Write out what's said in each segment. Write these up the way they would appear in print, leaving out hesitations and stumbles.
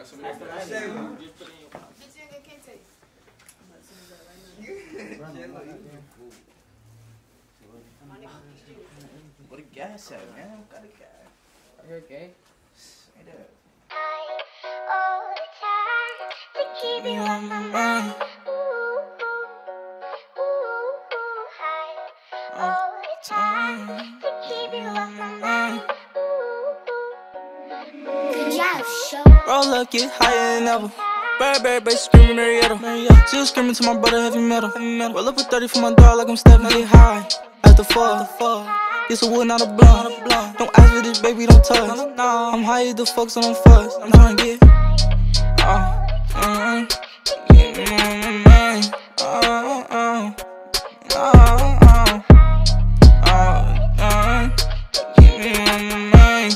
That's what I say. Just put it in your pocket. Bitch, you can't taste. What a gas at, man? What got a gas? Are you okay? Say that. All the time to keep you on my mind. All the time to keep you on my mind. Roll up, get higher than ever. Bird, screaming Marietta. She was screaming to my brother, heavy metal. Roll up a 30 for my dog like I'm stepping. Get high, after 4. It's a wood, not a blunt. Don't ask for this, baby, don't touch. I'm high as the fuck, so don't fuss. I'm tryna get get me on my mind. Get me on my mind.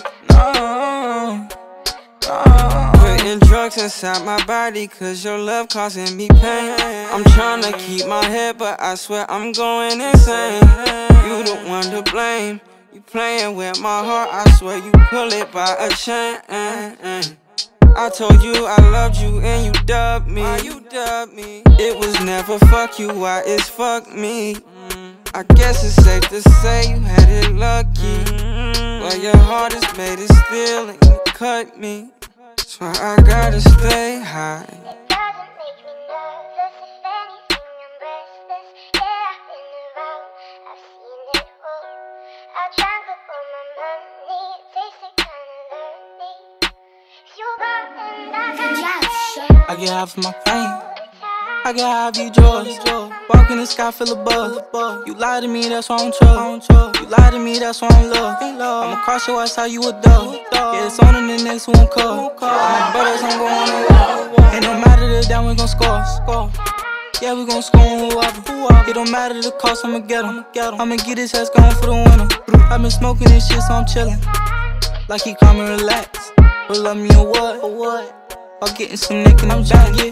Putting drugs inside my body, cause your love causing me pain. I'm tryna keep my head, but I swear I'm going insane. You the one to blame. You playing with my heart, I swear you pull it by a chain. I told you I loved you and you dubbed me. It was never fuck you, why it's fuck me. I guess it's safe to say you had it lucky. But your heart is made of steel and you cut me. So I gotta stay high. It doesn't make me nervous, if anything I'm restless. Yeah, I've been around, I've seen it all. I drank up all my money, it tasted kinda lonely. You got and I got I get high from my pain, I get high of you joys. Walk in the sky, feel a buzz. You lie to me, that's why I'm trust. You lie to me, that's why I'm love. I'ma cross your ass, how you a dog. Yeah, it's on and the next one call. My brothers, I'm going to war. It don't matter the down, we gon' score. Yeah, we gon' score on whoever. It don't matter the cost, I'ma get him. I'ma get his ass going for the winner. I've been smoking this shit, so I'm chillin'. Like he calm and relax. But love me or what? While getting some neck and I'm tryna get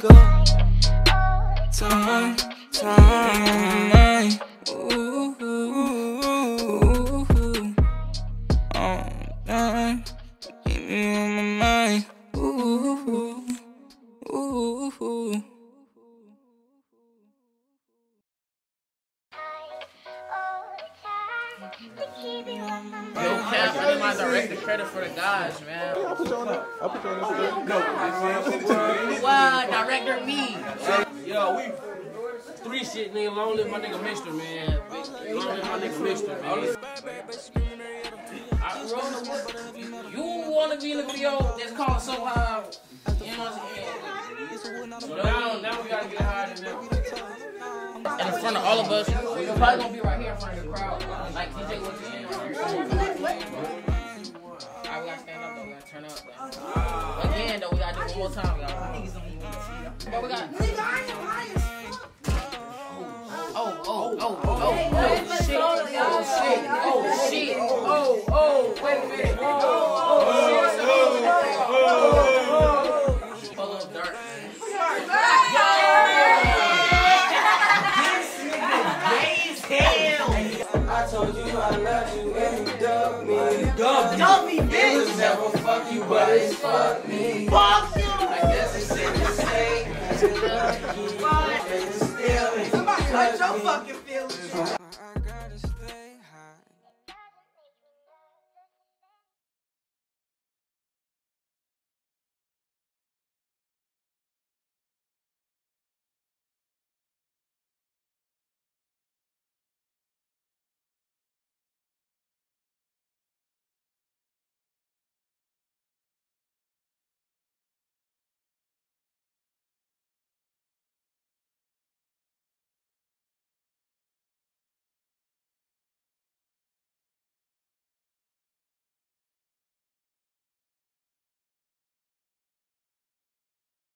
time. Ooh, keep me on my mind. Yo, Cap, I need my director credit for the guys, man. I'll put you on that. Wow, director me. Yo, we 3 shit, nigga. Long live my nigga Mister, man. Long live my nigga Mister, man. You wanna be in the video that's called So High? You know what I'm saying? Now we gotta get higher than them. In front of all of us, we're probably gonna be right here in front of the crowd. Like DJ was saying right here. Alright, we gotta stand up though, we gotta turn up. Again though, we gotta do it one more time, y'all. What we got? Wait a minute. Polo dark. I told you I love you and you dubbed me. Don't be bitch. It was never fuck you, but it's fuck me. Fuck you. I guess it's safe to say you lucky. Somebody hurt your fucking feelings.